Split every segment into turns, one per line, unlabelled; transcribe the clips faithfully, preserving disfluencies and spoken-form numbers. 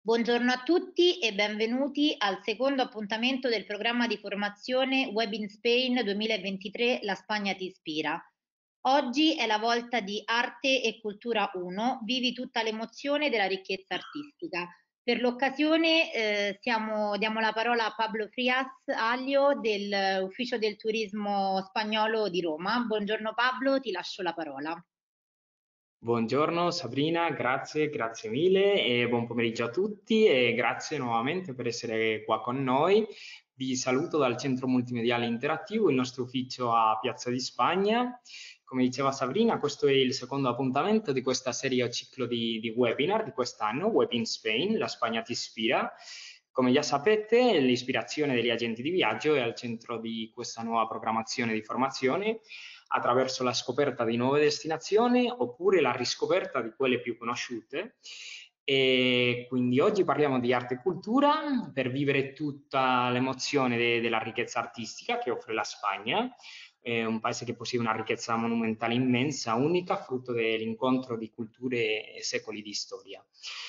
Buongiorno a tutti e benvenuti al secondo appuntamento del programma di formazione Web in Spain duemilaventitré La Spagna ti ispira. Oggi è la volta di Arte e Cultura uno, vivi tutta l'emozione della ricchezza artistica. Per l'occasione eh, siamo- diamo la parola a Pablo Frias Aglio dell'Ufficio del Turismo Spagnolo di Roma. Buongiorno Pablo, ti lascio la parola.
Buongiorno Sabrina, grazie, grazie mille e buon pomeriggio a tutti e grazie nuovamente per essere qua con noi. Vi saluto dal Centro Multimediale Interattivo, il nostro ufficio a Piazza di Spagna. Come diceva Sabrina, questo è il secondo appuntamento di questa serie o ciclo di, di webinar di quest'anno, Web in Spain, La Spagna ti ispira. Come già sapete, l'ispirazione degli agenti di viaggio è al centro di questa nuova programmazione di formazione attraverso la scoperta di nuove destinazioni oppure la riscoperta di quelle più conosciute. E quindi oggi parliamo di arte e cultura per vivere tutta l'emozione de della ricchezza artistica che offre la Spagna, è un paese che possiede una ricchezza monumentale immensa, unica, frutto dell'incontro di culture e secoli di storia.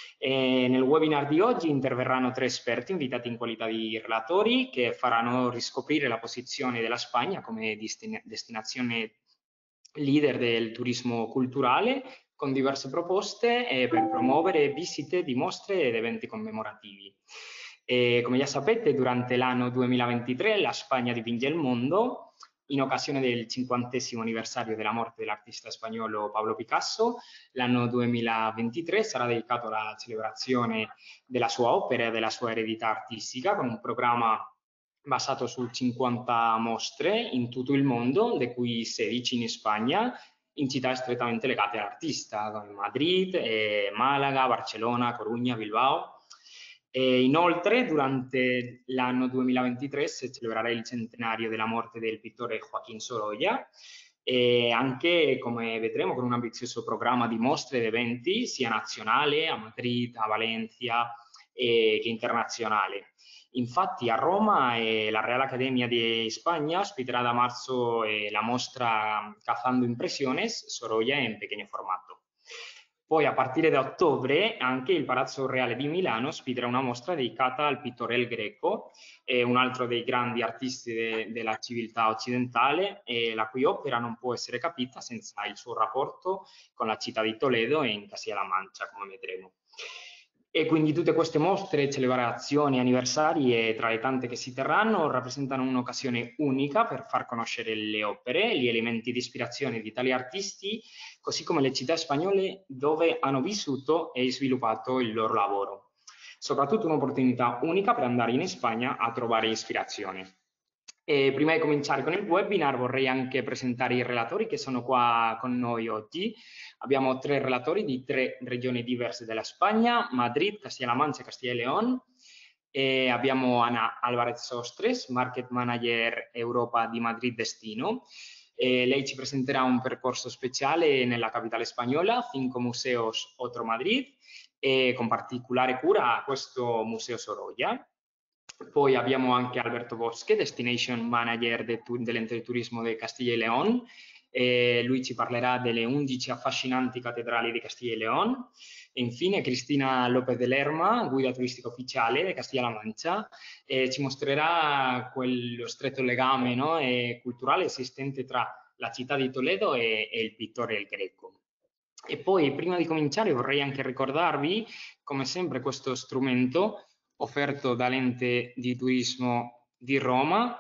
E nel webinar di oggi interverranno tre esperti invitati in qualità di relatori che faranno riscoprire la posizione della Spagna come destin destinazione leader del turismo culturale con diverse proposte eh, per promuovere visite di mostre ed eventi commemorativi. E, come già sapete, durante l'anno duemilaventitré la Spagna dipinge il mondo in occasione del cinquantesimo anniversario della morte dell'artista spagnolo Pablo Picasso. L'anno duemilaventitré sarà dedicato alla celebrazione della sua opera e della sua eredità artistica con un programma basato su cinquanta mostre in tutto il mondo, di cui sedici in Spagna, in città strettamente legate all'artista, come Madrid, eh, Malaga, Barcellona, Corugna, Bilbao. E inoltre, durante l'anno duemilaventitré si celebrerà il centenario della morte del pittore Joaquín Sorolla e anche, come vedremo, con un ambizioso programma di mostre ed eventi, sia nazionale, a Madrid, a Valencia, eh, che internazionale. Infatti a Roma eh, la Real Academia de España ospiterà da marzo eh, la mostra Cazando Impresiones Sorolla in pequeño formato. Poi a partire da ottobre anche il Palazzo Reale di Milano ospiterà una mostra dedicata al pittore El Greco, eh, un altro dei grandi artisti de della civiltà occidentale, eh, la cui opera non può essere capita senza il suo rapporto con la città di Toledo e in Castilla-La Mancia, come vedremo. E quindi tutte queste mostre, celebrazioni, anniversari e tra le tante che si terranno rappresentano un'occasione unica per far conoscere le opere, gli elementi di ispirazione di tali artisti, così come le città spagnole dove hanno vissuto e sviluppato il loro lavoro. Soprattutto un'opportunità unica per andare in Spagna a trovare ispirazione. E prima di cominciare con il webinar vorrei anche presentare i relatori che sono qua con noi oggi. Abbiamo tre relatori di tre regioni diverse della Spagna, Madrid, Castilla-La Mancha e Castilla y León. E abbiamo Ana Álvarez Sostres, Market Manager Europa di Madrid Destino. E lei ci presenterà un percorso speciale nella capitale spagnola, Cinco Museos Otro Madrid, e con particolare cura a questo Museo Sorolla. Poi abbiamo anche Alberto Bosche, Destination Manager de dell'ente di turismo di Castilla y León. E lui ci parlerà delle undici affascinanti cattedrali di Castilla y León. E infine Cristina López de Lerma, guida turistica ufficiale di Castilla-La Mancia, e ci mostrerà quello stretto legame, no, e culturale esistente tra la città di Toledo e, e il pittore El Greco. E poi, prima di cominciare, vorrei anche ricordarvi, come sempre, questo strumento offerto dall'ente di turismo di Roma,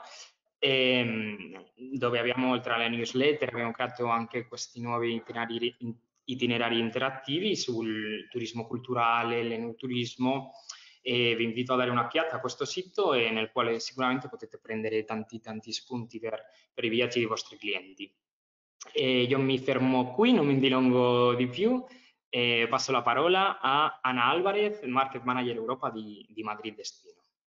ehm, dove abbiamo, oltre alle newsletter, abbiamo creato anche questi nuovi itinerari, itinerari interattivi sul turismo culturale, l'enoturismo, e vi invito a dare un'occhiata a questo sito e nel quale sicuramente potete prendere tanti tanti spunti per, per i viaggi dei vostri clienti. E io mi fermo qui, non mi dilungo di più e passo la parola a Ana Alvarez, Market Manager Europa di, di Madrid Destino.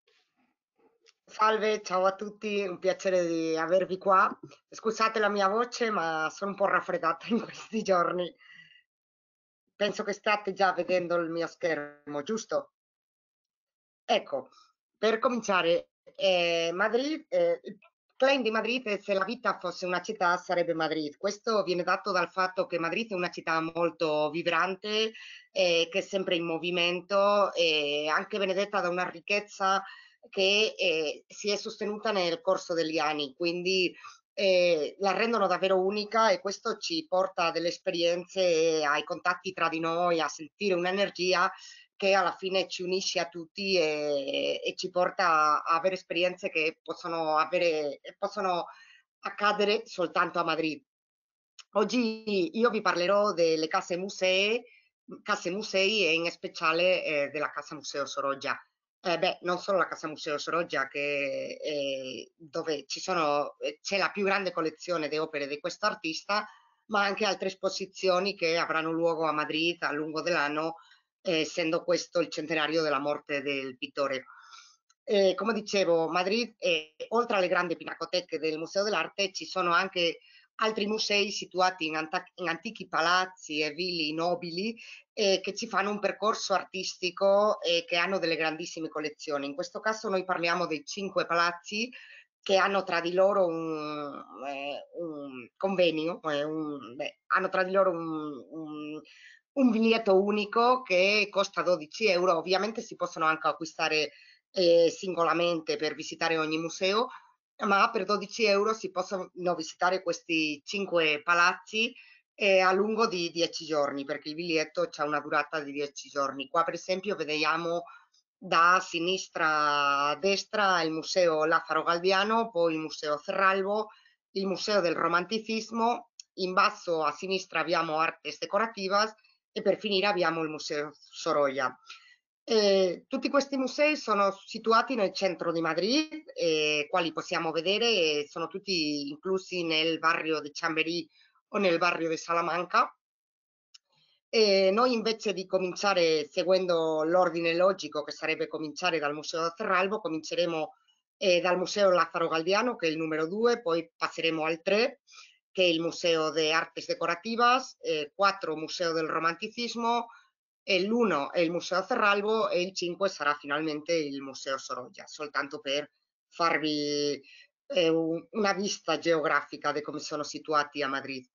Salve, ciao a tutti, un piacere di avervi qua. Scusate la mia voce, ma sono un po' raffreddata in questi giorni. Penso che state già vedendo il mio schermo, giusto? Ecco, per cominciare, eh, Madrid, eh, claim di Madrid è: se la vita fosse una città sarebbe Madrid. Questo viene dato dal fatto che Madrid è una città molto vibrante, eh, che è sempre in movimento e anche benedetta da una ricchezza che eh, si è sostenuta nel corso degli anni, quindi eh, la rendono davvero unica, e questo ci porta a delle esperienze, ai contatti tra di noi, a sentire un'energia che alla fine ci unisce a tutti e, e ci porta a avere esperienze che possono, avere, possono accadere soltanto a Madrid. Oggi io vi parlerò delle case musei, case musei e in speciale eh, della Casa Museo Soroggia. Eh, beh, non solo la Casa Museo Soroggia, che è, dove ci sono, c'è la più grande collezione di opere di questo artista, ma anche altre esposizioni che avranno luogo a Madrid a lungo dell'anno, eh, essendo questo il centenario della morte del pittore. Eh, come dicevo, Madrid, eh, oltre alle grandi pinacoteche del Museo dell'Arte, ci sono anche altri musei situati in, in antichi palazzi e villi nobili, eh, che ci fanno un percorso artistico e che hanno delle grandissime collezioni. In questo caso noi parliamo dei cinque palazzi che hanno tra di loro un, eh, un convenio, eh, un, beh, hanno tra di loro un, un, un biglietto unico che costa dodici euro. Ovviamente si possono anche acquistare eh, singolarmente per visitare ogni museo, ma per dodici euro si possono visitare questi cinque palazzi eh, a lungo di dieci giorni, perché il biglietto ha una durata di dieci giorni. Qua per esempio vediamo da sinistra a destra il Museo Lazzaro Galdiano, poi il Museo Cerralbo, il Museo del Romanticismo, in basso a sinistra abbiamo Artes Decorativas e per finire abbiamo il Museo Sorolla. Eh, tutti questi musei sono situati nel centro di Madrid, eh, quali possiamo vedere, eh, sono tutti inclusi nel barrio di Chamberí o nel barrio di Salamanca. E noi invece di cominciare seguendo l'ordine logico, che sarebbe cominciare dal Museo Cerralbo, cominceremo eh, dal Museo Lazzaro Galdiano, che è il numero due, poi passeremo al tre, che è il Museo de Artes Decorativas, eh, quattro Museo del Romanticismo, l'uno è il Museo Cerralbo e il cinque sarà finalmente il Museo Sorolla, soltanto per farvi eh, un, una vista geografica di come sono situati a Madrid.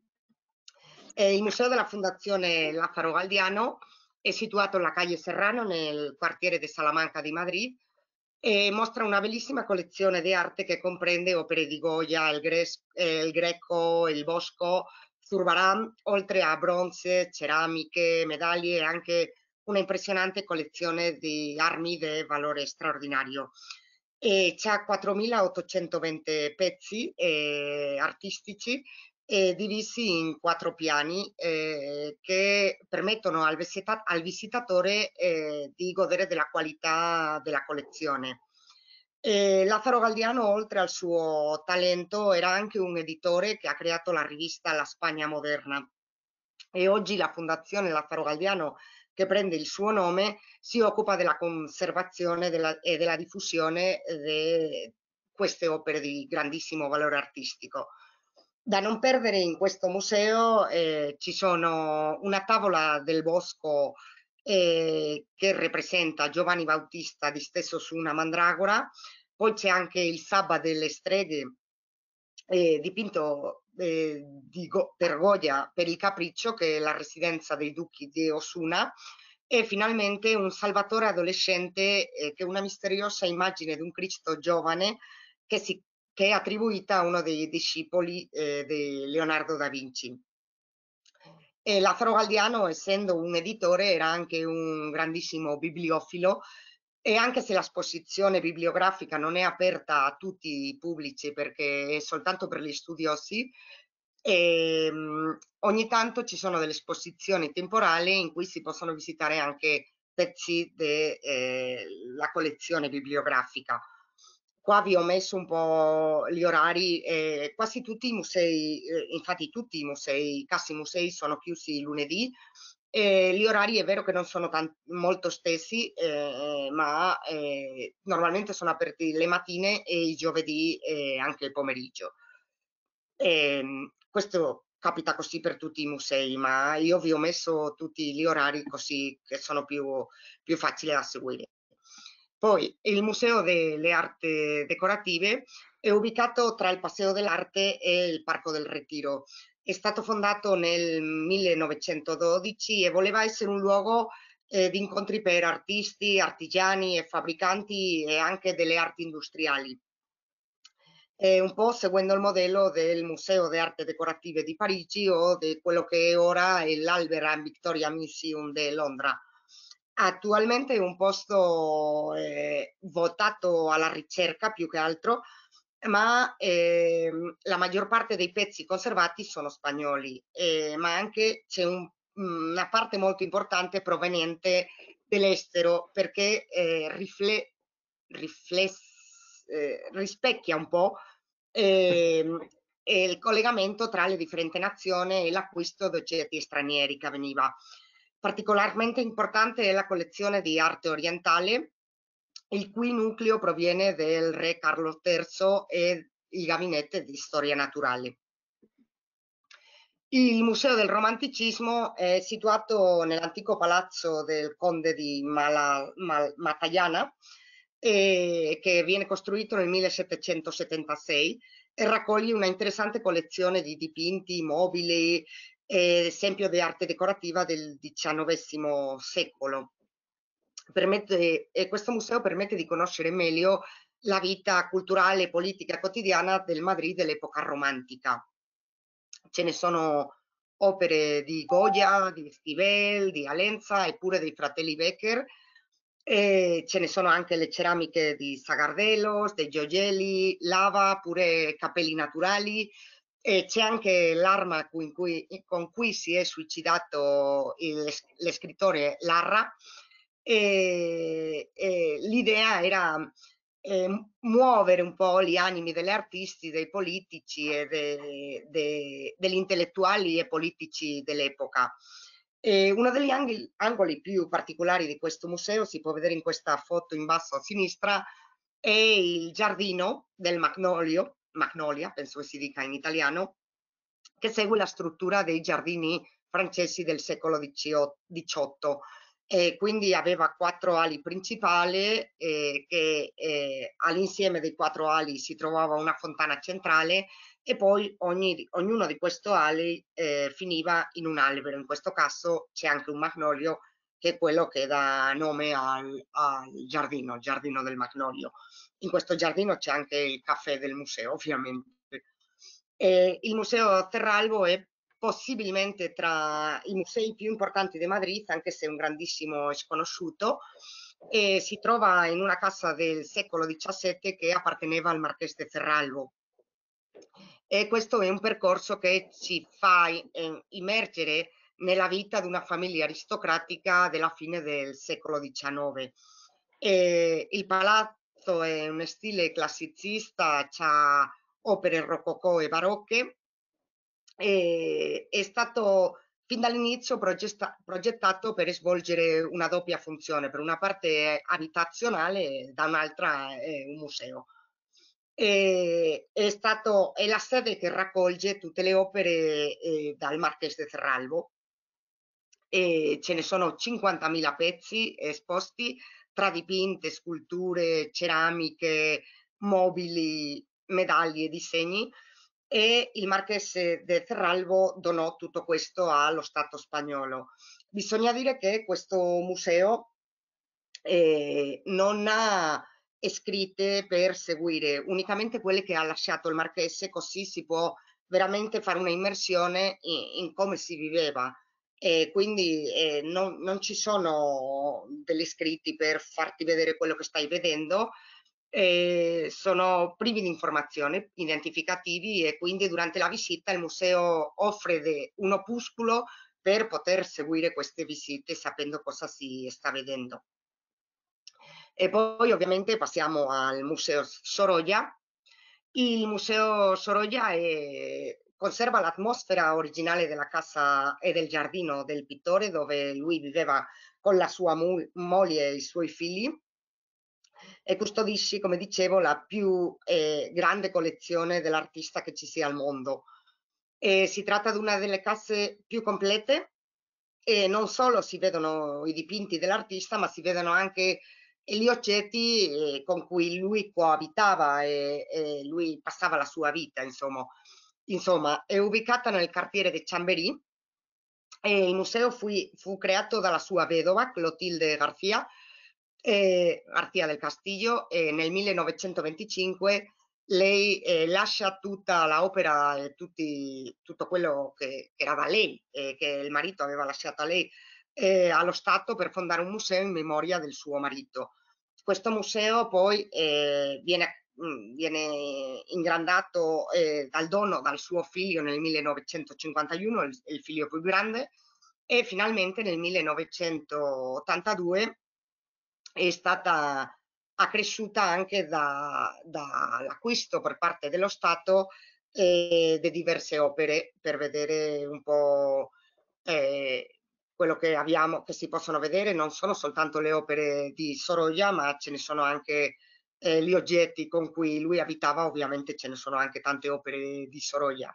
Eh, il Museo della Fondazione Lazzaro Galdiano è situato nella Calle Serrano, nel quartiere di Salamanca di Madrid, e mostra una bellissima collezione di arte che comprende opere di Goya, il, Gres eh, il Greco, il Bosco, Zurbarán, oltre a bronze, ceramiche, medaglie e anche una impressionante collezione di armi di valore straordinario. C'ha quattromilaottocentoventi pezzi eh, artistici eh, divisi in quattro piani eh, che permettono al, visita al visitatore eh, di godere della qualità della collezione. Eh, Lazzaro Galdiano, oltre al suo talento, era anche un editore che ha creato la rivista La Spagna Moderna, e oggi la Fondazione Lazzaro Galdiano, che prende il suo nome, si occupa della conservazione della, e della diffusione di queste opere di grandissimo valore artistico. Da non perdere in questo museo eh, ci sono una tavola del Bosco eh, che rappresenta Giovanni Bautista disteso su una mandragora, poi c'è anche il Sabba delle streghe eh, dipinto eh, di Go per Goya per il Capriccio, che è la residenza dei duchi di Osuna, e finalmente un Salvatore adolescente, eh, che è una misteriosa immagine di un Cristo giovane che, si, che è attribuita a uno dei discepoli eh, di Leonardo da Vinci. E Lazzaro Galdiano, essendo un editore, era anche un grandissimo bibliofilo, e anche se l'esposizione bibliografica non è aperta a tutti i pubblici perché è soltanto per gli studiosi, e, um, ogni tanto ci sono delle esposizioni temporali in cui si possono visitare anche pezzi della eh, collezione bibliografica. Qua vi ho messo un po' gli orari, eh, quasi tutti i musei, eh, infatti tutti i musei, i cassi musei sono chiusi lunedì. Eh, gli orari è vero che non sono molto stessi, eh, ma eh, normalmente sono aperti le mattine e i giovedì e anche il pomeriggio. Eh, questo capita così per tutti i musei, ma io vi ho messo tutti gli orari così che sono più, più facili da seguire. Poi il Museo delle Arti Decorative È ubicato tra il Paseo dell'Arte e il Parco del Retiro. È stato fondato nel millenovecentododici e voleva essere un luogo eh, di incontri per artisti, artigiani e fabbricanti e anche delle arti industriali. È un po' seguendo il modello del Museo di Arte Decorative di Parigi o di quello che è ora l'Albert and Victoria Museum di Londra. Attualmente è un posto eh, votato alla ricerca più che altro, ma ehm, la maggior parte dei pezzi conservati sono spagnoli, eh, ma anche c'è un, una parte molto importante proveniente dell'estero perché eh, rifle, rifless, eh, rispecchia un po' ehm, e il collegamento tra le differenti nazioni e l'acquisto di oggetti stranieri che avveniva. Particolarmente importante è la collezione di arte orientale, il cui nucleo proviene del re Carlo terzo e il gabinetto di storia naturale. Il Museo del Romanticismo è situato nell'antico palazzo del conde di Mala, Mal, Matallana, e, che viene costruito nel millesettecentosettantasei e raccoglie una interessante collezione di dipinti, mobili e esempio di arte decorativa del diciannovesimo secolo. Permette, e questo museo permette di conoscere meglio la vita culturale e politica quotidiana del Madrid dell'epoca romantica. Ce ne sono opere di Goya, di Stivel, di Alenza e pure dei fratelli Becker. E ce ne sono anche le ceramiche di Sagardellos, dei gioielli, lava, pure capelli naturali. E c'è anche l'arma con cui, con cui si è suicidato il, lo scrittore Larra. E, e l'idea era eh, muovere un po' gli animi degli artisti, dei politici e de, de, degli intellettuali e politici dell'epoca. E uno degli angoli, angoli più particolari di questo museo, si può vedere in questa foto in basso a sinistra, è il giardino del Magnolio, Magnolia, penso che si dica in italiano, che segue la struttura dei giardini francesi del secolo diciotto. E quindi aveva quattro ali principali, eh, che eh, all'insieme dei quattro ali si trovava una fontana centrale e poi ogni, ognuno di questi ali eh, finiva in un albero. In questo caso c'è anche un magnolio che è quello che dà nome al, al giardino, il giardino del magnolio. In questo giardino c'è anche il caffè del museo, ovviamente. Eh, il Museo Cerralbo è possibilmente tra i musei più importanti di Madrid, anche se è un grandissimo sconosciuto, e si trova in una casa del secolo diciassette che apparteneva al Marchese de Cerralbo. E questo è un percorso che ci fa eh, immergere nella vita di una famiglia aristocratica della fine del secolo diciannove. E il palazzo è un stile classicista, ha opere rococò e barocche, e è stato fin dall'inizio progetta, progettato per svolgere una doppia funzione, per una parte abitazionale e da un'altra è un museo. E, è, stato, è la sede che raccoglie tutte le opere eh, dal Marchese de Cerralbo, e ce ne sono cinquantamila pezzi esposti tra dipinte, sculture, ceramiche, mobili, medaglie, disegni, e il Marchese de Cerralbo donò tutto questo allo Stato spagnolo. Bisogna dire che questo museo eh, non ha scritte per seguire, unicamente quelle che ha lasciato il Marchese, così si può veramente fare una immersione in, in come si viveva. E quindi eh, non, non ci sono degli scritti per farti vedere quello che stai vedendo, eh, sono privi di informazioni identificativi, e quindi durante la visita il museo offre un opuscolo per poter seguire queste visite sapendo cosa si sta vedendo. E poi ovviamente passiamo al Museo Sorolla. Il Museo Sorolla è, conserva l'atmosfera originale della casa e del giardino del pittore, dove lui viveva con la sua moglie e i suoi figli, e custodisce, come dicevo, la più eh, grande collezione dell'artista che ci sia al mondo. E si tratta di una delle case più complete, e non solo si vedono i dipinti dell'artista, ma si vedono anche e gli oggetti eh, con cui lui coabitava e, e lui passava la sua vita, insomma. Insomma, è ubicata nel quartiere di Chambéry e il museo fu, fu creato dalla sua vedova, Clotilde García, eh, García del Castillo, e nel millenovecentoventicinque lei eh, lascia tutta l'opera e tutti, tutto quello che, che era da lei, eh, che il marito aveva lasciato a lei, eh, allo Stato per fondare un museo in memoria del suo marito. Questo museo poi eh, viene, mh, viene ingrandato eh, dal dono dal suo figlio nel millenovecentocinquantuno, il, il figlio più grande, e finalmente nel millenovecentottantadue è stata accresciuta anche da, dall'acquisto per parte dello Stato eh, di diverse opere per vedere un po' eh, quello che abbiamo, che si possono vedere. Non sono soltanto le opere di Sorolla, ma ce ne sono anche eh, gli oggetti con cui lui abitava, ovviamente ce ne sono anche tante opere di Sorolla.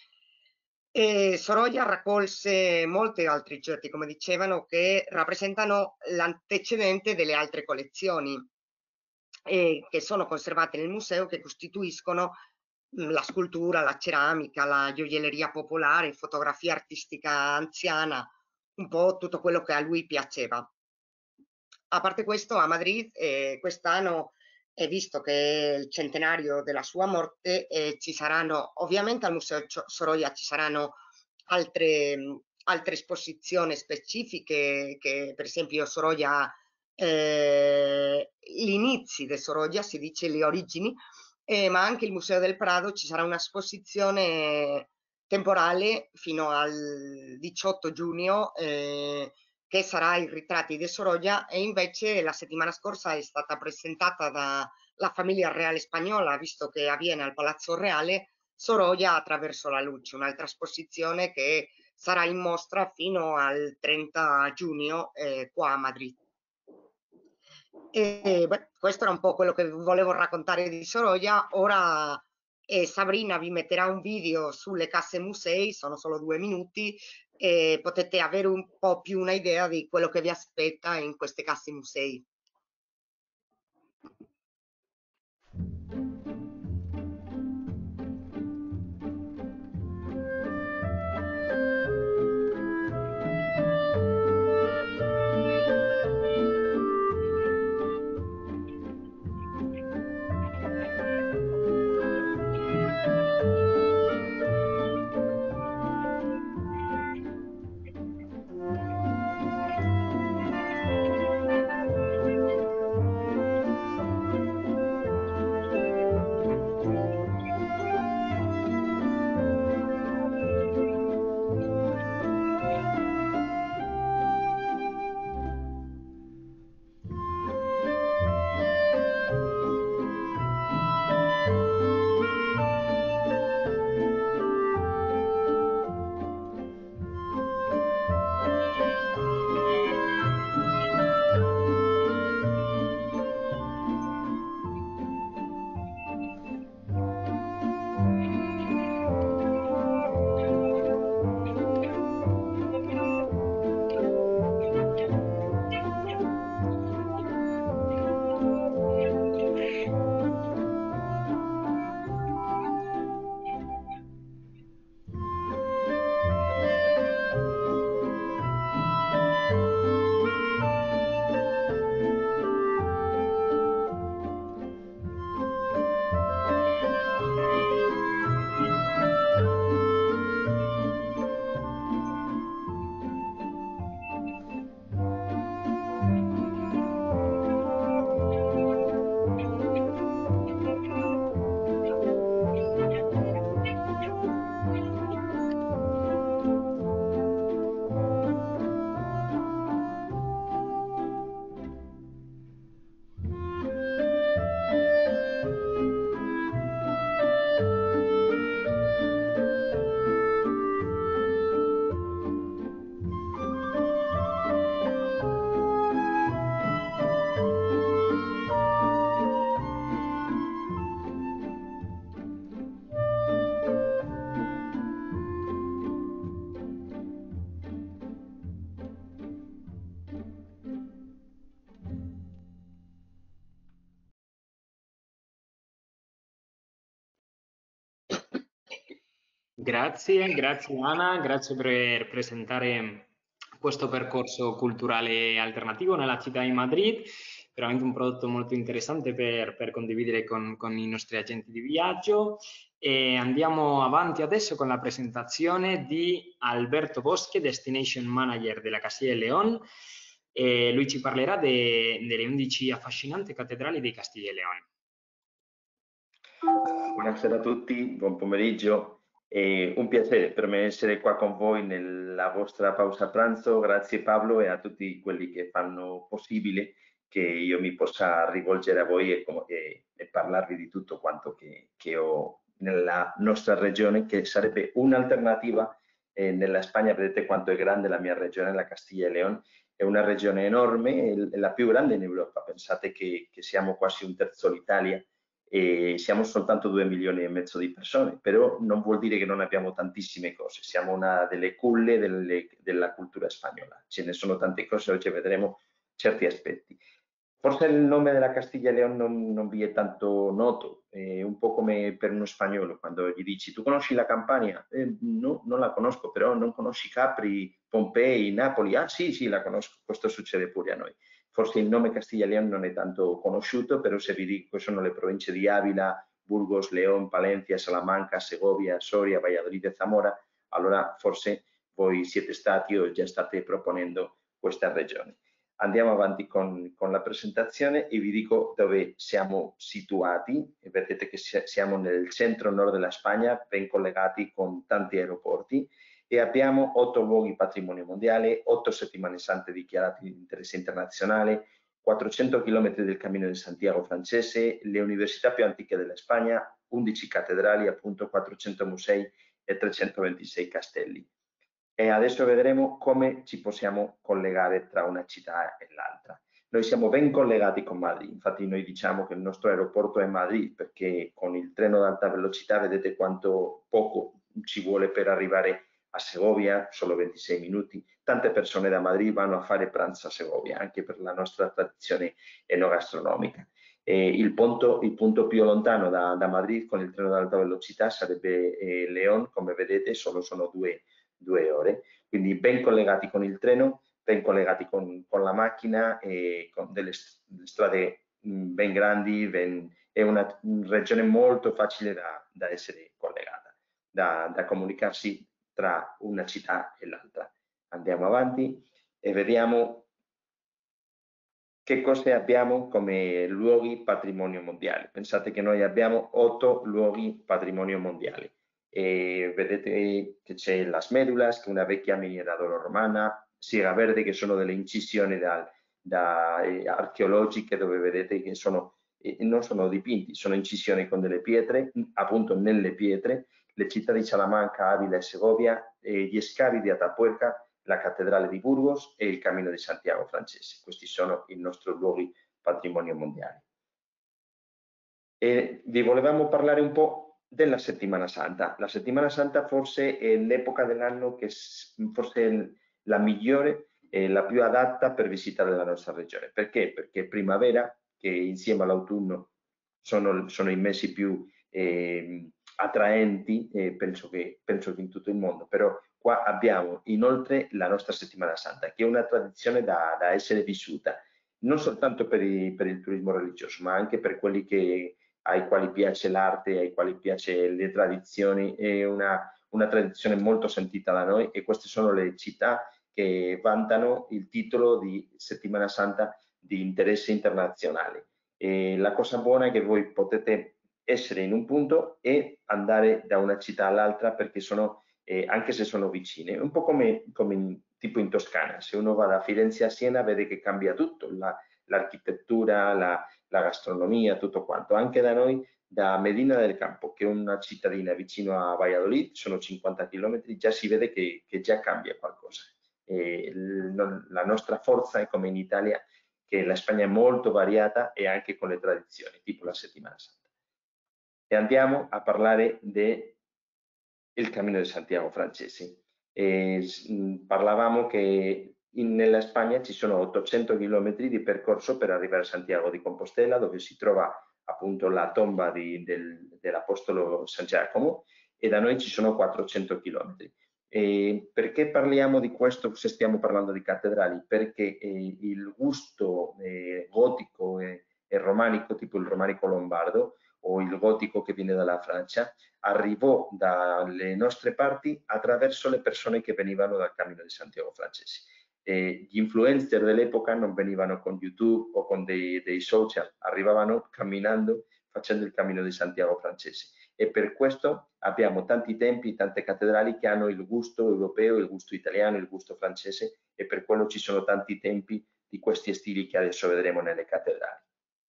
E Sorolla raccolse molti altri oggetti, come dicevano, che rappresentano l'antecedente delle altre collezioni e che sono conservate nel museo, che costituiscono mh, la scultura, la ceramica, la gioielleria popolare, fotografia artistica anziana, un po' tutto quello che a lui piaceva. A parte questo, a Madrid eh, quest'anno, è visto che è il centenario della sua morte, eh, ci saranno, ovviamente al Museo Sorolla ci saranno altre, mh, altre esposizioni specifiche, che per esempio Sorolla, eh, gli inizi di Sorolla, si dice le origini, eh, ma anche il Museo del Prado ci sarà un'esposizione temporale fino al diciotto giugno, eh, che sarà i ritratti di Sorolla, e invece la settimana scorsa è stata presentata dalla famiglia reale spagnola, visto che avviene al Palazzo Reale, Sorolla attraverso la luce, un'altra esposizione che sarà in mostra fino al trenta giugno eh, qua a Madrid. E, beh, questo era un po' quello che volevo raccontare di Sorolla. Ora eh, Sabrina vi metterà un video sulle casse musei, sono solo due minuti, e potete avere un po' più un'idea di quello che vi aspetta in queste casse musei.
Grazie, grazie Ana, grazie per presentare questo percorso culturale alternativo nella città di Madrid, veramente un prodotto molto interessante per, per condividere con, con i nostri agenti di viaggio. E andiamo avanti adesso con la presentazione di Alberto Bosche, Destination Manager della Castilla e León. E lui ci parlerà de, delle undici affascinanti cattedrali di Castilla e León.
Buonasera a tutti, buon pomeriggio. È un piacere per me essere qua con voi nella vostra pausa pranzo. Grazie Pablo e a tutti quelli che fanno possibile che io mi possa rivolgere a voi e, e, e parlarvi di tutto quanto che, che ho nella nostra regione, che sarebbe un'alternativa eh, nella Spagna. Vedete quanto è grande la mia regione, la Castilla e León. È una regione enorme, è la più grande in Europa. Pensate che, che siamo quasi un terzo l'Italia. E siamo soltanto due milioni e mezzo di persone, però non vuol dire che non abbiamo tantissime cose, siamo una delle culle delle, della cultura spagnola, ce ne sono tante cose, oggi vedremo certi aspetti. Forse il nome della Castilla e León non, non vi è tanto noto, è un po' come per uno spagnolo, quando gli dici tu conosci la Campania? Eh, no, non la conosco, però non conosci Capri, Pompei, Napoli? Ah sì, sì, la conosco, questo succede pure a noi. Forse il nome Castilla e León non è tanto conosciuto, però se vi dico sono le province di Ávila, Burgos, León, Palencia, Salamanca, Segovia, Soria, Valladolid e Zamora, allora forse voi siete stati o già state proponendo questa regione. Andiamo avanti con, con la presentazione e vi dico dove siamo situati. E vedete che siamo nel centro-nord della Spagna, ben collegati con tanti aeroporti, e abbiamo otto luoghi patrimonio mondiale, otto settimane sante dichiarati di interesse internazionale, quattrocento chilometri del Cammino di Santiago francese, le università più antiche della Spagna, undici cattedrali, appunto quattrocento musei e trecentoventisei castelli. E adesso vedremo come ci possiamo collegare tra una città e l'altra. Noi siamo ben collegati con Madrid, infatti noi diciamo che il nostro aeroporto è Madrid perché con il treno ad alta velocità vedete quanto poco ci vuole per arrivare a Segovia, solo ventisei minuti. Tante persone da Madrid vanno a fare pranzo a Segovia, anche per la nostra tradizione enogastronomica. Eh, il, punto, il punto più lontano da, da Madrid con il treno ad alta velocità sarebbe eh, León, come vedete, solo sono due due ore, quindi ben collegati con il treno, ben collegati con, con la macchina e con delle strade ben grandi, ben, è una regione molto facile da, da essere collegata, da, da comunicarsi tra una città e l'altra. Andiamo avanti e vediamo che cosa abbiamo come luoghi patrimonio mondiale. Pensate che noi abbiamo otto luoghi patrimonio mondiale. E vedete che c'è Las Médulas, che è una vecchia miniera d'oro romana, Siega Verde, che sono delle incisioni da, da, eh, archeologiche dove vedete che sono, eh, non sono dipinti, sono incisioni con delle pietre, appunto nelle pietre, le città di Salamanca, Ávila e Segovia, eh, gli scavi di Atapuerca, la cattedrale di Burgos e il Cammino di Santiago francese. Questi sono i nostri luoghi patrimonio mondiale. E vi volevamo parlare un po' della Settimana Santa. La Settimana Santa forse è l'epoca dell'anno che forse è la migliore e la più adatta per visitare la nostra regione. Perché? Perché primavera, che insieme all'autunno sono, sono i mesi più eh, attraenti, eh, penso, che, penso che in tutto il mondo, però qua abbiamo inoltre la nostra Settimana Santa, che è una tradizione da, da essere vissuta, non soltanto per, i, per il turismo religioso, ma anche per quelli che ai quali piace l'arte, ai quali piace le tradizioni, è una, una tradizione molto sentita da noi e queste sono le città che vantano il titolo di Settimana Santa di interesse internazionale. E la cosa buona è che voi potete essere in un punto e andare da una città all'altra perché sono, eh, anche se sono vicine, un po' come, come in, tipo in Toscana, se uno va da Firenze a Siena vede che cambia tutto, la, l'architettura, la, la gastronomia, tutto quanto. Anche da noi, da Medina del Campo, che è una cittadina vicino a Valladolid, sono cinquanta chilometri, già si vede che, che già cambia qualcosa. E la nostra forza è come in Italia, che la Spagna è molto variata e anche con le tradizioni, tipo la Settimana Santa. E andiamo a parlare del Cammino di Santiago francese. E, mh, parlavamo che in, nella Spagna ci sono ottocento chilometri di percorso per arrivare a Santiago di Compostela, dove si trova appunto la tomba di, del, dell'Apostolo San Giacomo, e da noi ci sono quattrocento chilometri. E perché parliamo di questo se stiamo parlando di cattedrali? Perché eh, il gusto eh, gotico e, e romanico, tipo il romanico lombardo o il gotico che viene dalla Francia, arrivò dalle nostre parti attraverso le persone che venivano dal Cammino di Santiago francesi. E gli influencer dell'epoca non venivano con YouTube o con dei, dei social, arrivavano camminando, facendo il Cammino di Santiago francese. E per questo abbiamo tanti templi, tante cattedrali che hanno il gusto europeo, il gusto italiano, il gusto francese, e per quello ci sono tanti templi di questi stili che adesso vedremo nelle cattedrali.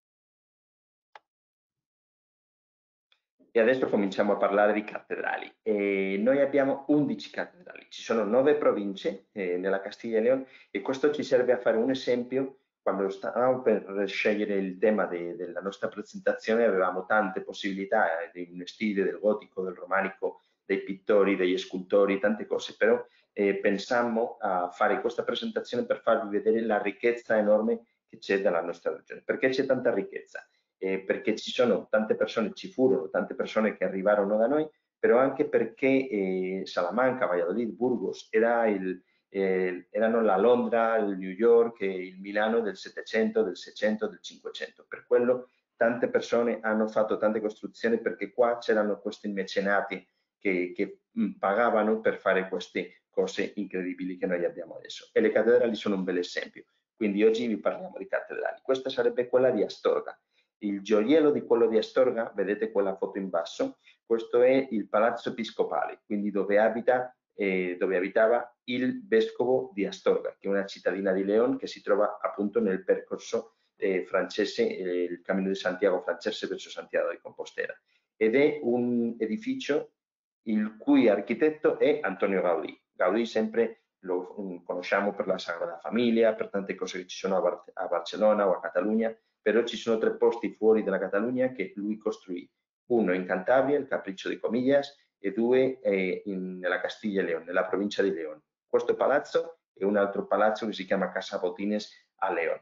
E adesso cominciamo a parlare di cattedrali. E noi abbiamo undici cattedrali, ci sono nove province eh, nella Castiglia e León, e questo ci serve a fare un esempio. Quando stavamo per scegliere il tema de, della nostra presentazione avevamo tante possibilità, eh, di un stile del gotico, del romanico, dei pittori, degli scultori, tante cose, però eh, pensammo a fare questa presentazione per farvi vedere la ricchezza enorme che c'è dalla nostra regione. Perché c'è tanta ricchezza? Eh, perché ci sono tante persone, ci furono tante persone che arrivarono da noi, però anche perché eh, Salamanca, Valladolid, Burgos era il, eh, erano la Londra, il New York e il Milano del Settecento, del Seicento, del Cinquecento. Per quello tante persone hanno fatto tante costruzioni, perché qua c'erano questi mecenati che, che mh, pagavano per fare queste cose incredibili che noi abbiamo adesso. E le cattedrali sono un bel esempio. Quindi oggi vi parliamo di cattedrali. Questa sarebbe quella di Astorga. Il gioiello di quello di Astorga, vedete quella foto in basso, questo è il palazzo episcopale, quindi dove, abita, eh, dove abitava il vescovo di Astorga, che è una cittadina di León che si trova appunto nel percorso eh, francese, eh, il Cammino di Santiago francese verso Santiago di Compostela. Ed è un edificio il cui architetto è Antonio Gaudí. Gaudí sempre lo um, conosciamo per la Sagrada Famiglia, per tante cose che ci sono a, Bar a Barcellona o a Catalogna, però ci sono tre posti fuori dalla Catalogna che lui costruì. Uno in Cantabria, il Capriccio di Comillas, e due eh, in, nella Castiglia e León, nella provincia di León. Questo palazzo e un altro palazzo che si chiama Casa Botines a León.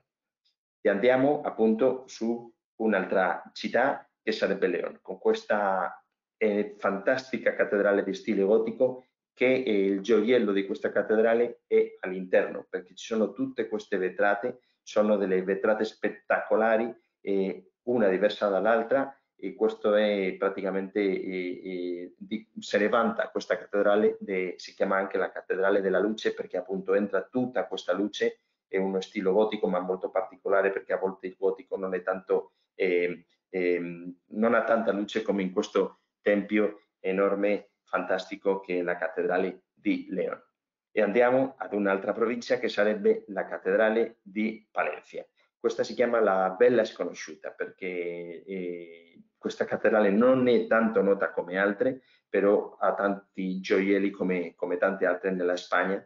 E andiamo appunto su un'altra città che sarebbe León, con questa eh, fantastica cattedrale di stile gotico, che è il gioiello di questa cattedrale è all'interno, perché ci sono tutte queste vetrate, sono delle vetrate spettacolari, eh, una diversa dall'altra, e questo è praticamente, eh, eh, di, se ne vanta questa cattedrale, de, si chiama anche la cattedrale della luce, perché appunto entra tutta questa luce, è uno stile gotico ma molto particolare, perché a volte il gotico non è tanto, eh, eh, non ha tanta luce come in questo tempio enorme, fantastico, che è la cattedrale di León. E andiamo ad un'altra provincia che sarebbe la cattedrale di Palencia. Questa si chiama la Bella Sconosciuta, perché eh, questa cattedrale non è tanto nota come altre, però ha tanti gioielli come, come tante altre nella Spagna,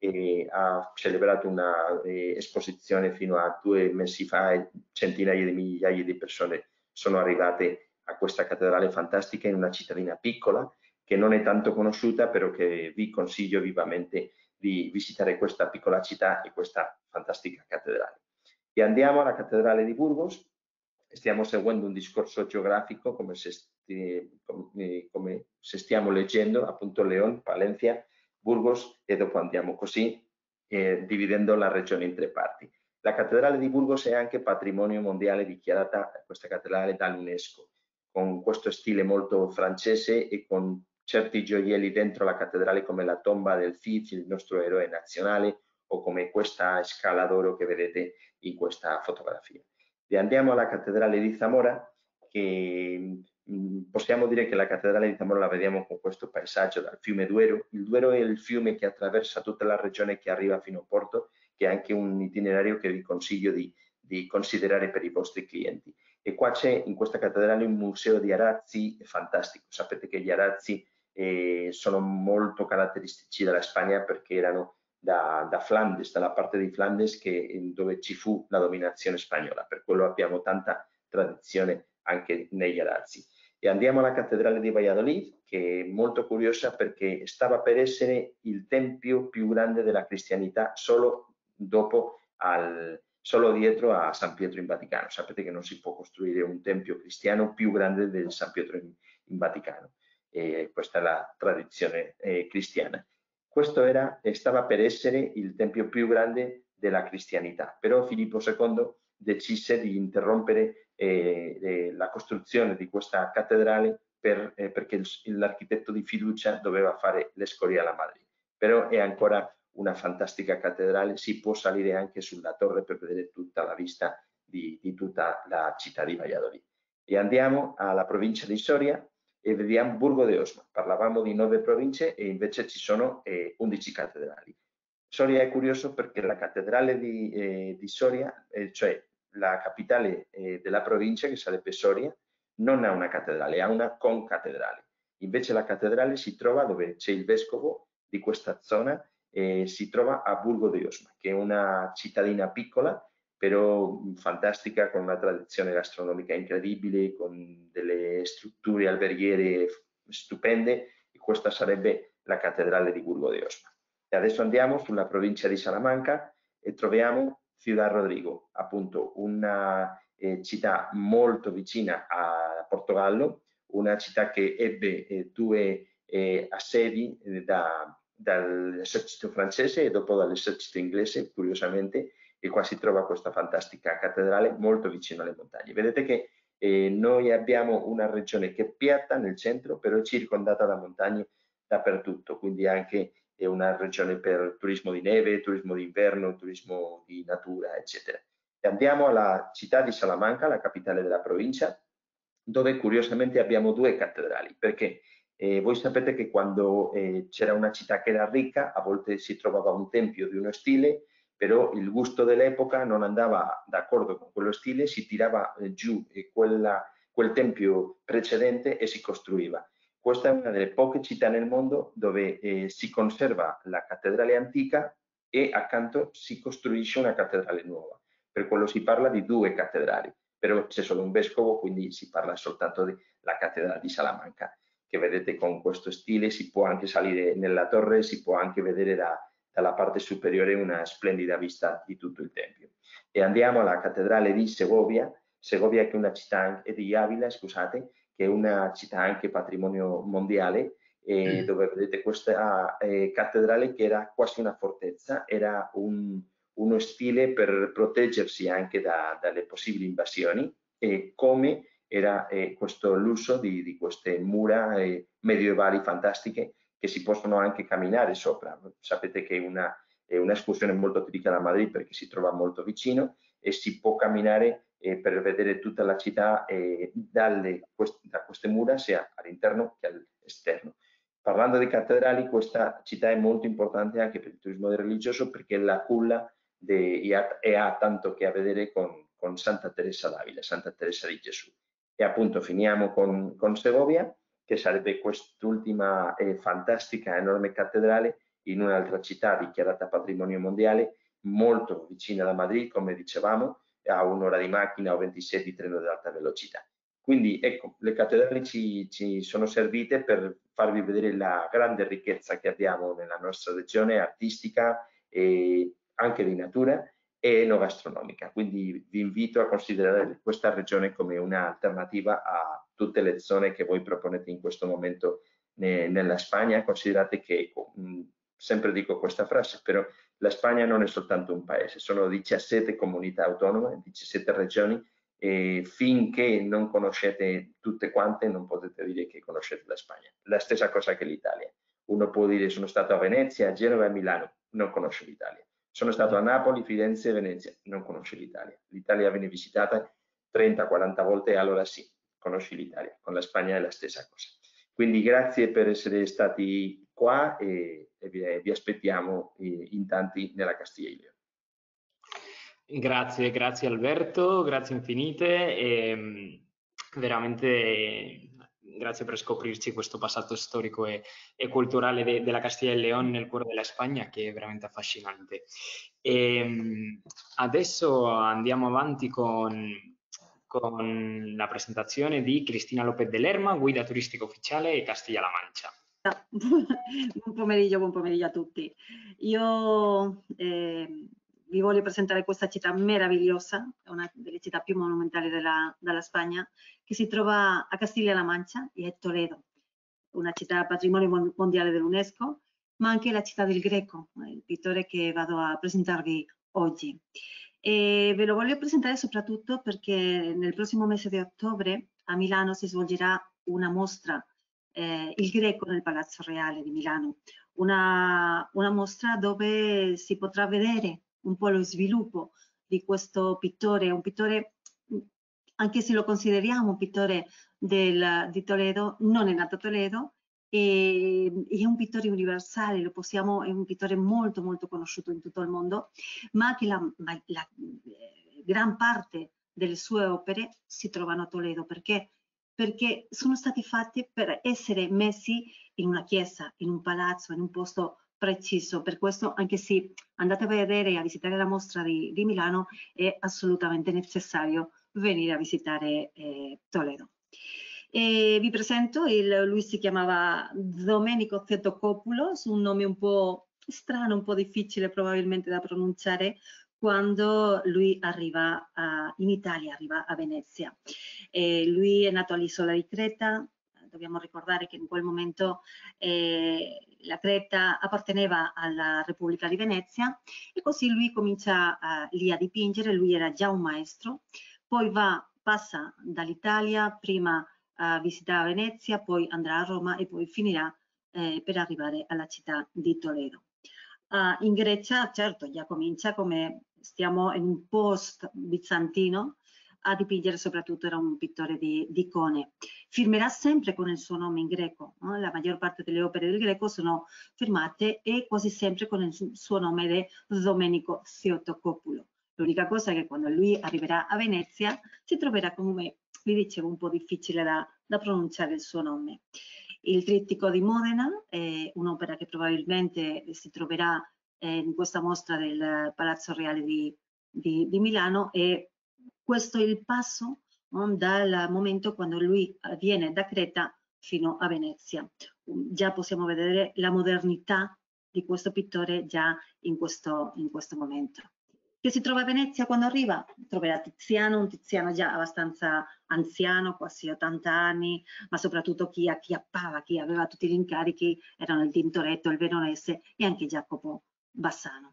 e ha celebrato una eh, esposizione fino a due mesi fa, e centinaia di migliaia di persone sono arrivate a questa cattedrale fantastica in una cittadina piccola che non è tanto conosciuta, però che vi consiglio vivamente di visitare questa piccola città e questa fantastica cattedrale. E andiamo alla cattedrale di Burgos. Stiamo seguendo un discorso geografico come se, sti, come, come se stiamo leggendo appunto León, Palencia, Burgos, e dopo andiamo così eh, dividendo la regione in tre parti. La cattedrale di Burgos è anche patrimonio mondiale dichiarata, questa cattedrale, dall'UNESCO, con questo stile molto francese e con certi gioielli dentro la cattedrale, come la tomba del Cid, il nostro eroe nazionale, o come questa scala d'oro che vedete in questa fotografia. E andiamo alla cattedrale di Zamora, che mh, possiamo dire che la cattedrale di Zamora la vediamo con questo paesaggio dal fiume Duero. Il Duero è il fiume che attraversa tutta la regione, che arriva fino a Porto, che è anche un itinerario che vi consiglio di, di considerare per i vostri clienti. E qua c'è in questa cattedrale un museo di arazzi fantastico. Sapete che gli arazzi eh, sono molto caratteristici della Spagna, perché erano da, da Flandes, dalla parte di Flandes che, dove ci fu la dominazione spagnola. Per quello abbiamo tanta tradizione anche negli arazzi. E andiamo alla cattedrale di Valladolid, che è molto curiosa perché stava per essere il tempio più grande della cristianità, solo dopo al, solo dietro a San Pietro in Vaticano. Sapete che non si può costruire un tempio cristiano più grande del San Pietro in, in Vaticano. e questa è la tradizione eh, cristiana. Questo era, stava per essere il tempio più grande della cristianità, però Filippo secondo decise di interrompere eh, eh, la costruzione di questa cattedrale per, eh, perché l'architetto di fiducia doveva fare l'Escorial a Madrid. Però è ancora una fantastica cattedrale, si può salire anche sulla torre per vedere tutta la vista di, di tutta la città di Valladolid. E andiamo alla provincia di Soria e vediamo Burgo de Osma. Parlavamo di nove province e invece ci sono eh, undici cattedrali. Soria è curioso perché la cattedrale di, eh, di Soria, eh, cioè la capitale eh, della provincia, che sarebbe Soria, non ha una cattedrale, ha una concattedrale. Invece la cattedrale si trova dove c'è il vescovo di questa zona, eh, si trova a Burgo de Osma, che è una cittadina piccola, però fantastica, con una tradizione gastronomica incredibile, con delle strutture alberghiere stupende, e questa sarebbe la cattedrale di Burgo de Osma. E adesso andiamo sulla provincia di Salamanca e troviamo Ciudad Rodrigo, appunto una eh, città molto vicina a Portogallo, una città che ebbe eh, due eh, assedi eh, da, dall'esercito francese e dopo dall'esercito inglese, curiosamente, e qua si trova questa fantastica cattedrale molto vicino alle montagne. Vedete che eh, noi abbiamo una regione che è piatta nel centro, però è circondata da montagne dappertutto, quindi anche è una regione per turismo di neve, turismo d'inverno, turismo di natura, eccetera. E andiamo alla città di Salamanca, la capitale della provincia, dove curiosamente abbiamo due cattedrali, perché eh, voi sapete che quando eh, c'era una città che era ricca, a volte si trovava un tempio di uno stile, però il gusto dell'epoca non andava d'accordo con quello stile, si tirava eh, giù eh, quella, quel tempio precedente e si costruiva. Questa è una delle poche città nel mondo dove eh, si conserva la cattedrale antica e accanto si costruisce una cattedrale nuova. Per quello si parla di due cattedrali, però c'è solo un vescovo, quindi si parla soltanto della cattedrale di Salamanca, che vedete con questo stile. Si può anche salire nella torre, si può anche vedere da, dalla parte superiore una splendida vista di tutto il tempio. E andiamo alla cattedrale di Segovia, Segovia che è una città, e di Avila, scusate, che è una città anche patrimonio mondiale, eh, dove vedete questa eh, cattedrale che era quasi una fortezza, era un, uno stile per proteggersi anche da, dalle possibili invasioni, e come era eh, questo l'uso di, di queste mura eh, medievali fantastiche che si possono anche camminare sopra. Sapete che è una, è un'escursione molto tipica da Madrid perché si trova molto vicino e si può camminare eh, per vedere tutta la città eh, dalle, quest, da queste mura sia all'interno che all'esterno. Parlando di cattedrali, questa città è molto importante anche per il turismo religioso perché è la culla de, e, ha, e ha tanto che a vedere con, con Santa Teresa d'Avila, Santa Teresa di Gesù. E appunto finiamo con, con Segovia, che sarebbe quest'ultima eh, fantastica, enorme cattedrale in un'altra città dichiarata patrimonio mondiale, molto vicina da Madrid, come dicevamo, a un'ora di macchina o ventisei di treno di alta velocità. Quindi ecco, le cattedrali ci, ci sono servite per farvi vedere la grande ricchezza che abbiamo nella nostra regione artistica e anche di natura e enogastronomica. Quindi vi invito a considerare questa regione come un'alternativa a tutte le zone che voi proponete in questo momento ne, nella Spagna. Considerate che, mh, sempre dico questa frase, però la Spagna non è soltanto un paese, sono diciassette comunità autonome, diciassette regioni, e finché non conoscete tutte quante non potete dire che conoscete la Spagna. La stessa cosa che l'Italia. Uno può dire sono stato a Venezia, a Genova e a Milano, non conosce l'Italia. Sono stato a Napoli, Firenze e Venezia, non conosce l'Italia. L'Italia viene visitata trenta quaranta volte e allora sì, conosci l'Italia. Con la Spagna è la stessa cosa. Quindi grazie per essere stati qua e, e vi, vi aspettiamo in tanti nella Castiglia e Leone.
Grazie, grazie Alberto, grazie infinite e veramente grazie per scoprirci questo passato storico e, e culturale de, della Castiglia e León nel cuore della Spagna, che è veramente affascinante. E adesso andiamo avanti con, con la presentazione di Cristina López de Lerma, guida turistica ufficiale Castiglia-La Mancia.
Buon pomeriggio, buon pomeriggio a tutti. Io eh, vi voglio presentare questa città meravigliosa, una delle città più monumentali della, della Spagna, che si trova a Castiglia-La Mancha e è Toledo. una città patrimonio mondiale dell'UNESCO, ma anche la città del Greco, il pittore che vado a presentarvi oggi. E ve lo voglio presentare soprattutto perché nel prossimo mese di ottobre a Milano si svolgerà una mostra, eh, Il Greco nel Palazzo Reale di Milano, una, una mostra dove si potrà vedere un po' lo sviluppo di questo pittore, un pittore, anche se lo consideriamo un pittore del, di Toledo, non è nato a Toledo, e è un pittore universale, lo possiamo, è un pittore molto molto conosciuto in tutto il mondo, ma che la, la, la gran parte delle sue opere si trovano a Toledo. Perché? Perché sono stati fatti per essere messi in una chiesa, in un palazzo, in un posto preciso. Per questo, anche se andate a vedere e a visitare la mostra di, di Milano, è assolutamente necessario venire a visitare eh, Toledo. E vi presento, il, lui si chiamava Domenico Theotokopoulos, un nome un po' strano, un po' difficile probabilmente da pronunciare, quando lui arriva a, in Italia, arriva a Venezia. E lui è nato all'isola di Creta. Dobbiamo ricordare che in quel momento eh, la Creta apparteneva alla Repubblica di Venezia, e così lui comincia uh, lì a dipingere. Lui era già un maestro, poi va, passa dall'Italia, prima uh, visiterà Venezia, poi andrà a Roma e poi finirà eh, per arrivare alla città di Toledo. Uh, in Grecia, certo, già comincia, come stiamo in un post bizantino, a dipingere. Soprattutto era un pittore di, di icone. Firmerà sempre con il suo nome in greco, no? La maggior parte delle opere del Greco sono firmate e quasi sempre con il suo nome di Domenico Theotokopoulos. L'unica cosa è che quando lui arriverà a Venezia si troverà, come vi dicevo, un po' difficile da, da pronunciare il suo nome. Il Trittico di Modena è un'opera che probabilmente si troverà eh, in questa mostra del Palazzo Reale di, di, di Milano, e questo è il passo, no, dal momento quando lui viene da Creta fino a Venezia. Già possiamo vedere la modernità di questo pittore già in questo, in questo momento. Che si trova a Venezia quando arriva? Troverà Tiziano, un Tiziano già abbastanza anziano, quasi ottanta anni, ma soprattutto chi acchiappava, chi aveva tutti gli incarichi, erano il Tintoretto, il Veronese e anche Jacopo Bassano.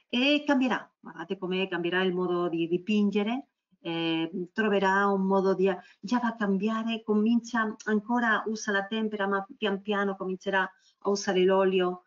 E cambierà, guardate come cambierà il modo di dipingere. Eh, troverà un modo di, già va a cambiare, comincia ancora, usa la tempera, ma pian piano comincerà a usare l'olio,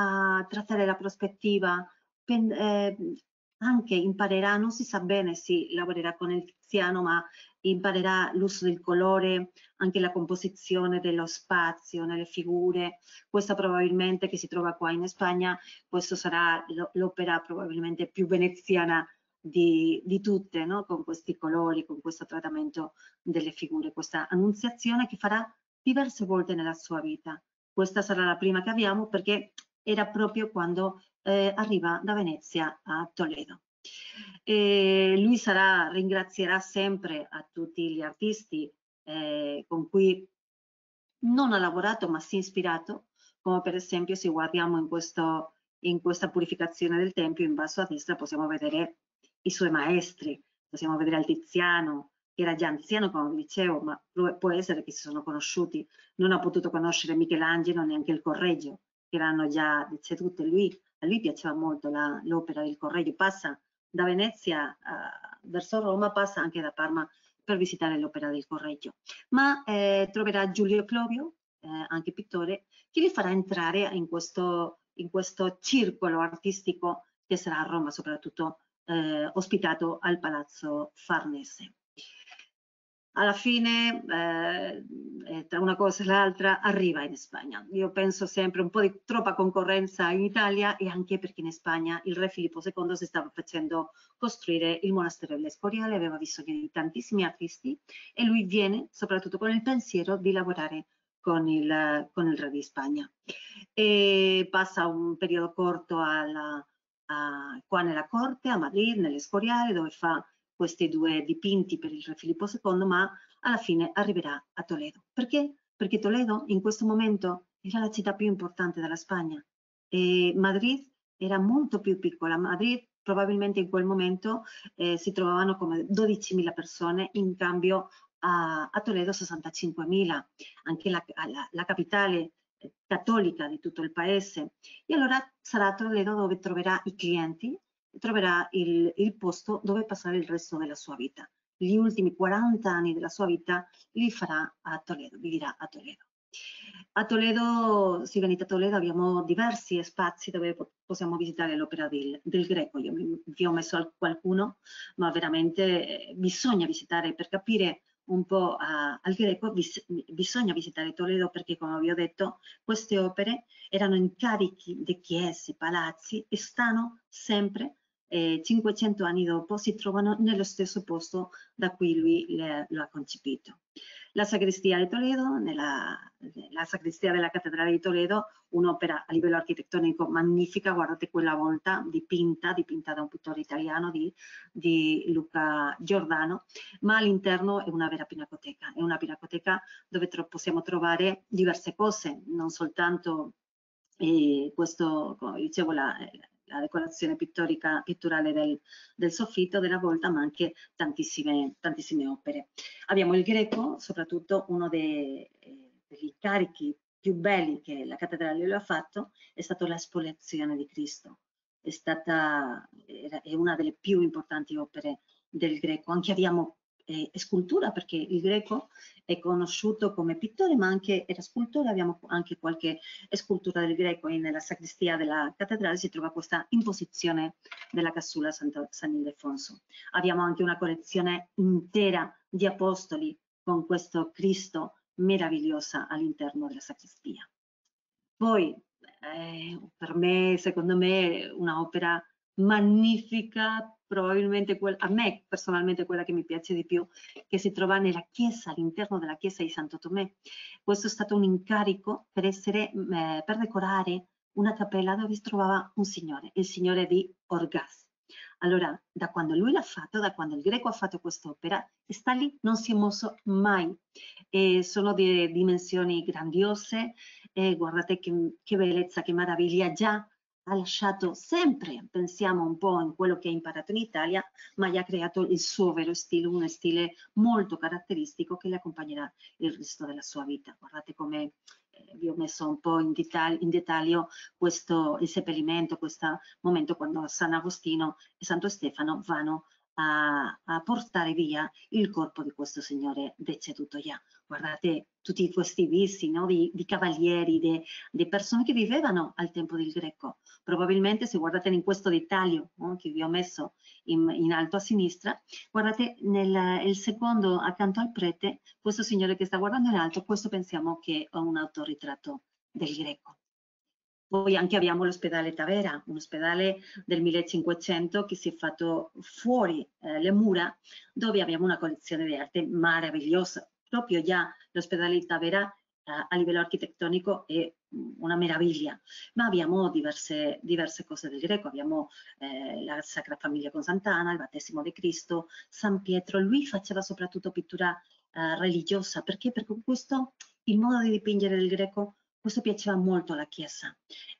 a trattare la prospettiva, pen, eh, anche imparerà, non si sa bene se lavorerà con il Tiziano, ma imparerà l'uso del colore, anche la composizione dello spazio nelle figure. Questa probabilmente, che si trova qua in Spagna, questo sarà l'opera probabilmente più veneziana Di, di tutte, no? Con questi colori, con questo trattamento delle figure, questa annunziazione che farà diverse volte nella sua vita. Questa sarà la prima che abbiamo perché era proprio quando eh, arriva da Venezia a Toledo. E lui sarà, ringrazierà sempre a tutti gli artisti eh, con cui non ha lavorato ma si è ispirato, come per esempio se guardiamo in, questo, in questa purificazione del Tempio, in basso a destra possiamo vedere i suoi maestri, possiamo vedere al Tiziano, che era già anziano come vi dicevo, ma può essere che si sono conosciuti, non ha potuto conoscere Michelangelo neanche il Correggio, che erano già decedute. Lui, a lui piaceva molto l'opera del Correggio, passa da Venezia uh, verso Roma, passa anche da Parma per visitare l'opera del Correggio, ma eh, troverà Giulio Clovio, eh, anche pittore, che li farà entrare in questo, in questo circolo artistico che sarà a Roma, soprattutto Eh, ospitato al Palazzo Farnese. Alla fine, eh, tra una cosa e l'altra, arriva in Spagna. Io penso sempre un po' di troppa concorrenza in Italia, e anche perché in Spagna il re Filippo secondo si stava facendo costruire il monastero dell'Escorial, aveva bisogno di tantissimi artisti e lui viene soprattutto con il pensiero di lavorare con il, con il re di Spagna. E passa un periodo corto alla Uh, qua nella corte, a Madrid, nell'Escorial, dove fa questi due dipinti per il re Filippo secondo, ma alla fine arriverà a Toledo. Perché? Perché Toledo in questo momento era la città più importante della Spagna e Madrid era molto più piccola. Madrid probabilmente in quel momento eh, si trovavano come dodicimila persone, in cambio a, a Toledo sessantacinquemila, anche la, la, la capitale cattolica di tutto il paese, e allora sarà Toledo dove troverà i clienti, troverà il, il posto dove passare il resto della sua vita. Gli ultimi quaranta anni della sua vita li farà a Toledo, vivrà a Toledo. A Toledo, se venite a Toledo, abbiamo diversi spazi dove possiamo visitare l'opera del, del Greco. Io vi ho messo qualcuno, ma veramente bisogna visitare per capire un po' a, al Greco, bis, bisogna visitare Toledo, perché, come vi ho detto, queste opere erano incarichi di chiese, palazzi, e stanno sempre, eh, cinquecento anni dopo, si trovano nello stesso posto da cui lui le, lo ha concepito. La sacrestia di Toledo, nella, la sacrestia della cattedrale di Toledo, un'opera a livello architettonico magnifica, guardate quella volta dipinta, dipinta da un pittore italiano, di, di Luca Giordano, ma all'interno è una vera pinacoteca, è una pinacoteca dove tro possiamo trovare diverse cose, non soltanto eh, questo, come dicevo, la, la decorazione pittorica, pitturale del, del soffitto, della volta, ma anche tantissime, tantissime opere. Abbiamo il Greco, soprattutto uno dei, eh, degli incarichi più belli che la cattedrale lo ha fatto è stata la spoliazione di Cristo. È stata è una delle più importanti opere del Greco. Anche abbiamo eh, scultura, perché il Greco è conosciuto come pittore, ma anche era scultore. Abbiamo anche qualche scultura del Greco, e nella sacrestia della cattedrale si trova questa imposizione della cassulla Santo, San Ildefonso. Abbiamo anche una collezione intera di apostoli con questo Cristo meravigliosa all'interno della sacrestia. Poi, eh, per me, secondo me, un'opera magnifica, probabilmente quel, a me personalmente quella che mi piace di più, che si trova nella chiesa, all'interno della chiesa di Santo Tomé. Questo è stato un incarico per, essere, eh, per decorare una cappella dove si trovava un signore, il signore di Orgaz. Allora, da quando lui l'ha fatto, da quando il Greco ha fatto quest'opera, sta lì, non si è mosso mai. E sono di dimensioni grandiose, e guardate che, che bellezza, che meraviglia. Già ha lasciato sempre, pensiamo un po' in quello che ha imparato in Italia, ma gli ha creato il suo vero stile, un stile molto caratteristico che le accompagnerà il resto della sua vita. Guardate come eh, vi ho messo un po' in, dettaglio, in dettaglio questo, il seppellimento, questo momento quando San Agostino e Santo Stefano vanno a, a portare via il corpo di questo signore deceduto già. Guardate tutti questi vizi, no? di, di cavalieri, di, di persone che vivevano al tempo del Greco. Probabilmente, se guardate in questo dettaglio, no? che vi ho messo in, in alto a sinistra, guardate nel il secondo accanto al prete, questo signore che sta guardando in alto, questo pensiamo che è un autoritratto del Greco. Poi anche abbiamo l'ospedale Tavera, un ospedale del millecinquecento che si è fatto fuori eh, le mura, dove abbiamo una collezione di arte meravigliosa. Proprio già l'ospedale di Tavera eh, a livello architettonico è una meraviglia, ma abbiamo diverse, diverse cose del Greco. Abbiamo eh, la Sacra Famiglia con Sant'Anna, il Battesimo di Cristo, San Pietro. Lui faceva soprattutto pittura eh, religiosa, perché? Perché questo, il modo di dipingere del Greco, questo piaceva molto alla Chiesa.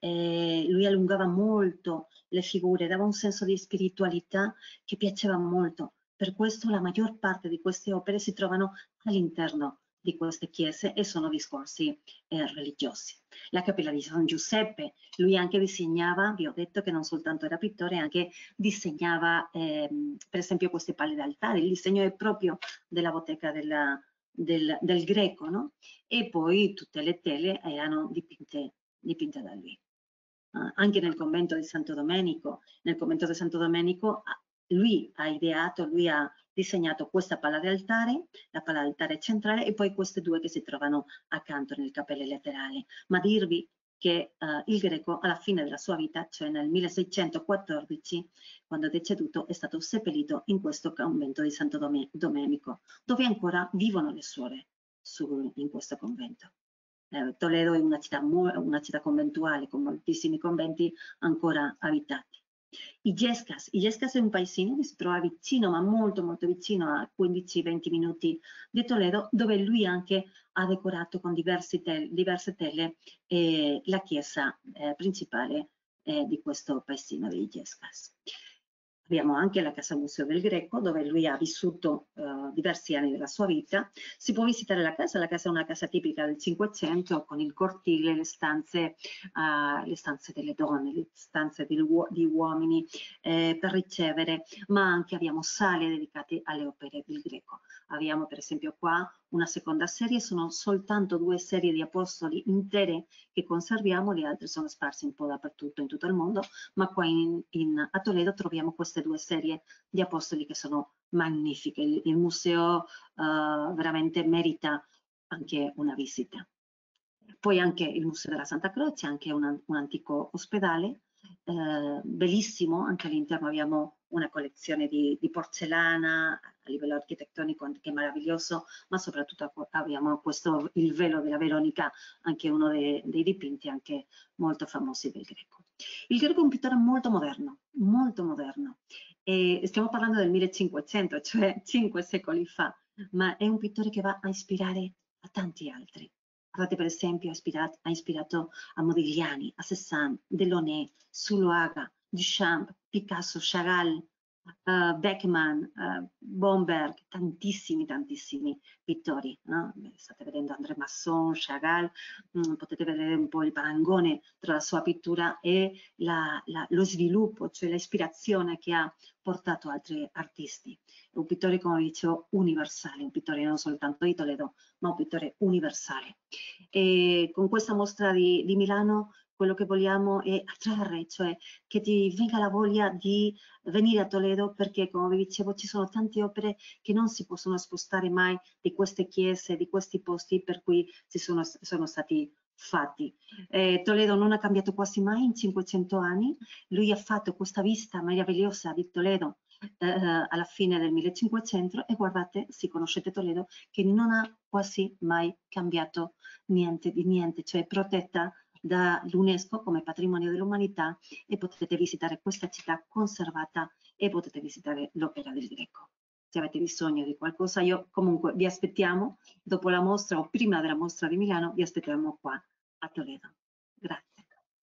Eh, lui allungava molto le figure, dava un senso di spiritualità che piaceva molto. Per questo la maggior parte di queste opere si trovano all'interno di queste chiese e sono discorsi eh, religiosi. La Cappella di San Giuseppe, lui anche disegnava, vi ho detto che non soltanto era pittore, anche disegnava eh, per esempio queste palle d'altare. Il disegno è proprio della bottega della Del, del Greco, no? E poi tutte le tele erano dipinte, dipinte da lui. Uh, anche nel convento di Santo Domenico, nel convento di Santo Domenico lui ha ideato, lui ha disegnato questa pala di altare, la pala d'altare centrale, e poi queste due che si trovano accanto nel cappelle laterali. Ma dirvi che uh, il Greco alla fine della sua vita, cioè nel milleseicentoquattordici, quando è deceduto, è stato seppellito in questo convento di Santo Domenico, dove ancora vivono le suore su, in questo convento. Eh, Toledo è una città, una città conventuale con moltissimi conventi ancora abitati. Illescas, Illescas è un paesino che si trova vicino, ma molto molto vicino, a quindici venti minuti di Toledo, dove lui anche ha decorato con diversi tel diverse tele eh, la chiesa eh, principale eh, di questo paesino di Illescas. Abbiamo anche la Casa Museo del Greco, dove lui ha vissuto eh, uh, diversi anni della sua vita. Si può visitare la casa, la casa è una casa tipica del Cinquecento con il cortile, le stanze, uh, le stanze delle donne, le stanze di, di uomini eh, per ricevere, ma anche abbiamo sale dedicate alle opere del Greco. Abbiamo per esempio qua una seconda serie, sono soltanto due serie di apostoli intere che conserviamo, le altre sono sparse un po' dappertutto in tutto il mondo, ma qua in, in, a Toledo troviamo queste due serie di apostoli che sono magnifiche. Il, il museo uh, veramente merita anche una visita. Poi anche il Museo della Santa Croce, anche un, un antico ospedale, eh, bellissimo, anche all'interno abbiamo una collezione di, di porcellana a livello architettonico anche meraviglioso, ma soprattutto abbiamo questo, il velo della Veronica, anche uno dei, dei dipinti anche molto famosi del Greco. Il Greco è un pittore molto moderno, molto moderno, e stiamo parlando del millecinquecento, cioè cinque secoli fa, ma è un pittore che va a ispirare a tanti altri. Guardate, per esempio, ha ispirato, ha ispirato a Modigliani, a Cézanne, Delaunay, Zuloaga, Duchamp, Picasso, Chagall, uh, Beckmann, uh, Bomberg, tantissimi, tantissimi pittori. No? State vedendo André Masson, Chagall, mh, potete vedere un po' il parangone tra la sua pittura e la, la, lo sviluppo, cioè l'ispirazione che ha portato altri artisti. È un pittore, come dicevo, universale, un pittore non soltanto di Toledo, ma un pittore universale. E con questa mostra di, di Milano quello che vogliamo è attrarre, cioè che ti venga la voglia di venire a Toledo, perché come vi dicevo ci sono tante opere che non si possono spostare mai di queste chiese, di questi posti per cui si sono, sono stati fatti. Eh, Toledo non ha cambiato quasi mai in cinquecento anni, lui ha fatto questa vista meravigliosa di Toledo eh, alla fine del millecinquecento e guardate, se conoscete Toledo, che non ha quasi mai cambiato niente di niente, cioè è protetta dall'UNESCO come patrimonio dell'umanità e potete visitare questa città conservata e potete visitare l'Opera del Greco. Se avete bisogno di qualcosa, io comunque vi aspettiamo dopo la mostra o prima della mostra di Milano, vi aspettiamo qua a Toledo. Grazie.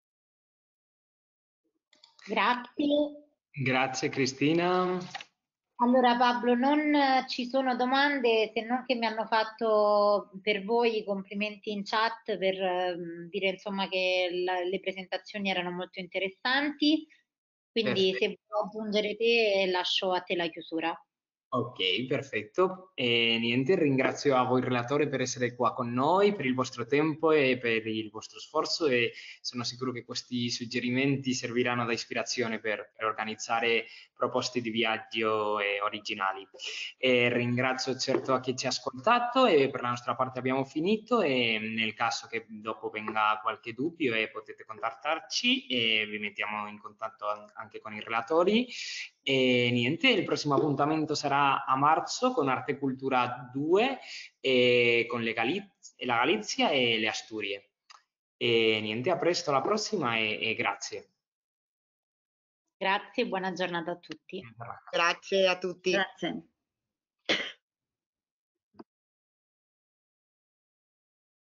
Grazie.
Grazie Cristina.
Allora Pablo, non ci sono domande, se non che mi hanno fatto per voi i complimenti in chat per eh, dire insomma che la, le presentazioni erano molto interessanti, quindi
Perfetto.
se vuoi aggiungere te lascio a te la chiusura.
Ok, perfetto. E niente, ringrazio a voi relatori per essere qua con noi, per il vostro tempo e per il vostro sforzo e sono sicuro che questi suggerimenti serviranno da ispirazione per, per organizzare proposte di viaggio eh, originali. E ringrazio certo a chi ci ha ascoltato e per la nostra parte abbiamo finito e nel caso che dopo venga qualche dubbio eh, potete contattarci e vi mettiamo in contatto anche con i relatori. E niente, il prossimo appuntamento sarà a marzo con Arte e Cultura due e con le Galiz- la Galizia e le Asturie. E niente, a presto, alla prossima e, e grazie.
Grazie e buona giornata a tutti.
Grazie a tutti.
Grazie.